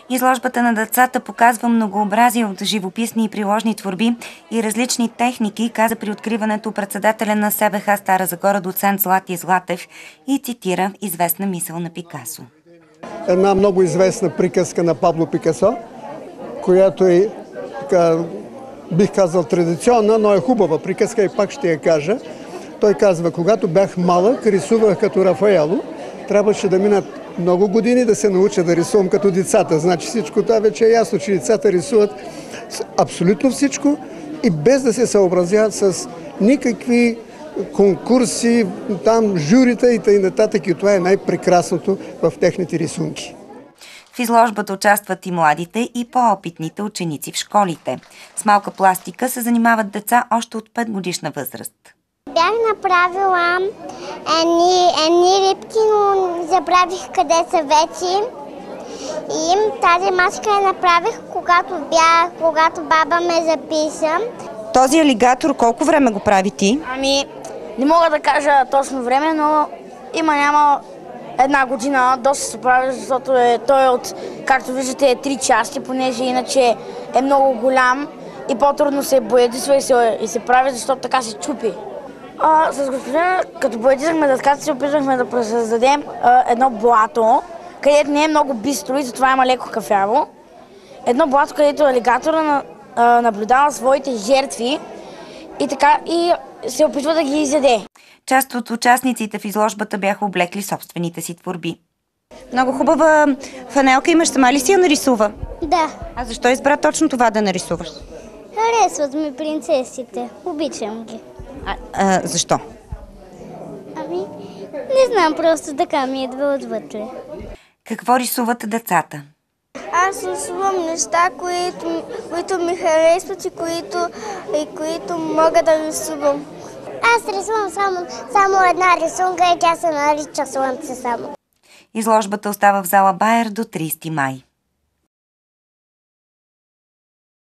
Изложбата на децата показва многообразие от живописни и приложни творби и различни техники, каза при откриването председателя на СБХ Стара Загора доцент Злати Златев и цитира известна мисъл на Пикасо. Една много известна приказка на Пабло Пикасо, която е, така, бих казал, традиционна, но е хубава приказка и пак ще я кажа. Той казва: когато бях малък, рисувах като Рафаело. Трябваше да минат много години да се науча да рисувам като децата. Значи всичко това вече е ясно, че децата рисуват абсолютно всичко и без да се съобразяват с никакви конкурси, там журита и т.н. И това е най-прекрасното в техните рисунки. В изложбата участват и младите и по-опитните ученици в школите. С малка пластика се занимават деца още от 5-годишна възраст. Бях направила едни рибки, но забравих къде са вече. И тази маска я направих, когато баба ме записа. Този алигатор колко време го прави ти? Не мога да кажа точно време, но няма една година. Доста се прави, защото той от, както виждате, е 3 части, понеже иначе е много голям и по-трудно се боядисва и се прави, защото така се чупи. С господина, като боядисахме дъската, се опитвахме да създадем едно блато, където не е много бистро и затова има леко кафяво. Едно блато, където алигатора наблюдава своите жертви и се опитва да ги изяде. Част от участниците в изложбата бяха облекли собствените си творби. Много хубава фанелка имаш, сама ли си я нарисува? Да. А защо избра точно това да нарисуваш? Харесват ми принцесите. Обичам ги. Защо? Не знам, просто така ми идва отвътре. Какво рисуват децата? Аз рисувам неща, които ми харесват и които мога да рисувам. Аз рисувам само една рисунка и тя се нарича Слънце само. Изложбата остава в зала Байер до 30 май.